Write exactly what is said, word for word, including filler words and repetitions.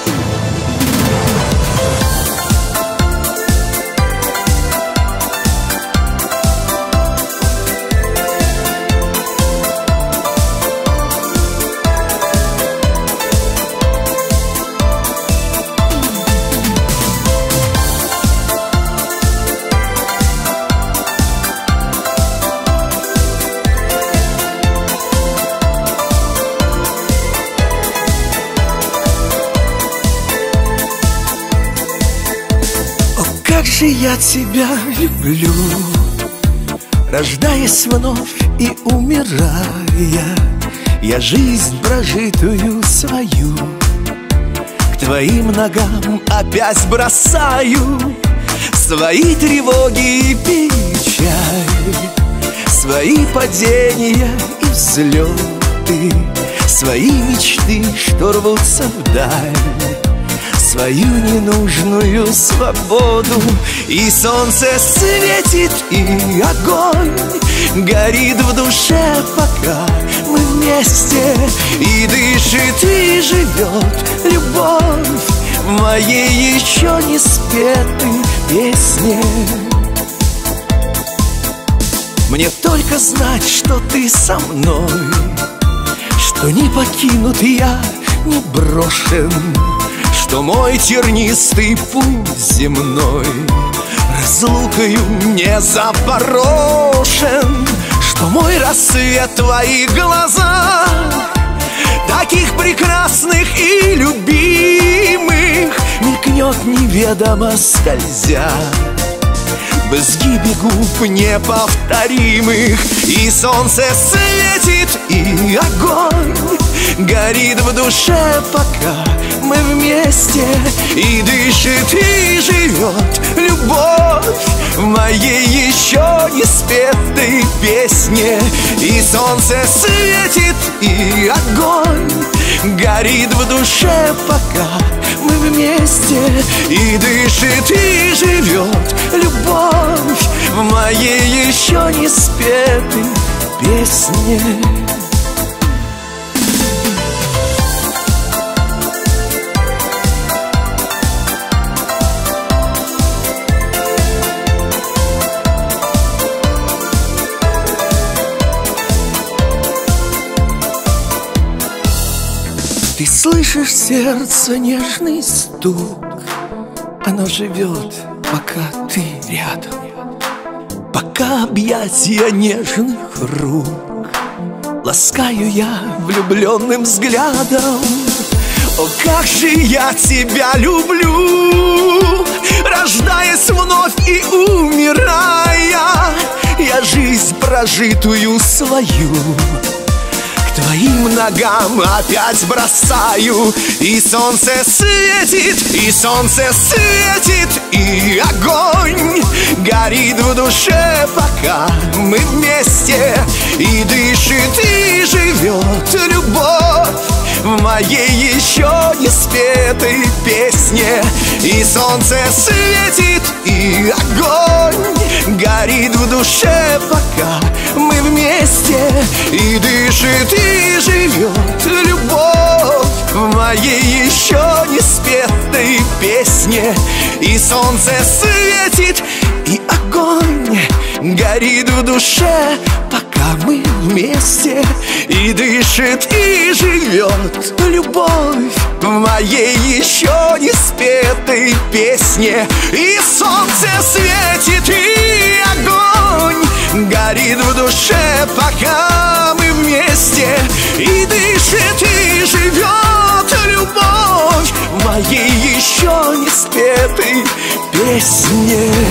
Как же я тебя люблю, рождаясь вновь и умирая, я жизнь прожитую свою к твоим ногам опять бросаю. Свои тревоги и печаль, свои падения и взлеты, свои мечты, что рвутся вдаль, свою ненужную свободу. И солнце светит, и огонь горит в душе, пока мы вместе. И дышит, и живет любовь в моей еще не спетой песне. Мне только знать, что ты со мной, что не покинут я, не брошен, что мой тернистый путь земной разлукою не запорошен, что мой рассвет в твоих глазах, таких прекрасных и любимых, мелькнет неведомо скользя в изгибе губ неповторимых. И солнце светит, и огонь горит в душе, пока мы вместе. И дышит, и живет любовь в моей еще не спетой песне. И солнце светит, и огонь горит в душе, пока мы вместе. И дышит, и живет любовь в моей еще не спетой песне. Ты слышишь сердце нежный стук, оно живет, пока ты рядом, пока объятия нежных рук ласкаю я влюбленным взглядом. О, как же я тебя люблю, рождаясь вновь и умирая, я жизнь прожитую свою к твоим ногам опять бросаю. И солнце светит, и солнце светит, и огонь горит в душе, пока мы вместе. И дышит, и живет любовь в моей еще не спетой песне. И солнце светит, и огонь горит в душе, пока мы вместе. И дышит, и живет любовь в моей еще не спетой песне. И солнце светит, и огонь горит в душе, пока мы вместе. И дышит, и живет любовь в моей еще не спетой песне. И солнце светит, и огонь горит в душе, пока мы вместе. И дышит, и живет любовь в моей еще не спетой песне.